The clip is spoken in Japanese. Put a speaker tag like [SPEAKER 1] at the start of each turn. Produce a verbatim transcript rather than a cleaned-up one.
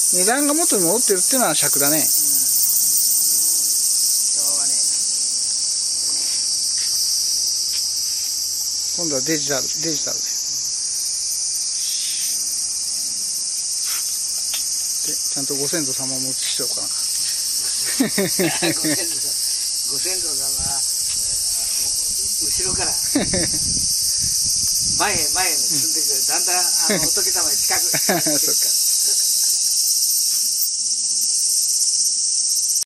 [SPEAKER 1] 値段が元に戻ってるっていうのは尺だね。うん、し
[SPEAKER 2] ょうがねえ
[SPEAKER 1] な。今度はデジタル、デジタルで。で、ちゃんとご先祖様をもちしておかなか。
[SPEAKER 2] ご先祖様、ご先祖様は後ろから前へ前へ進んでいく、だんだんあの仏様に近くなっていくから。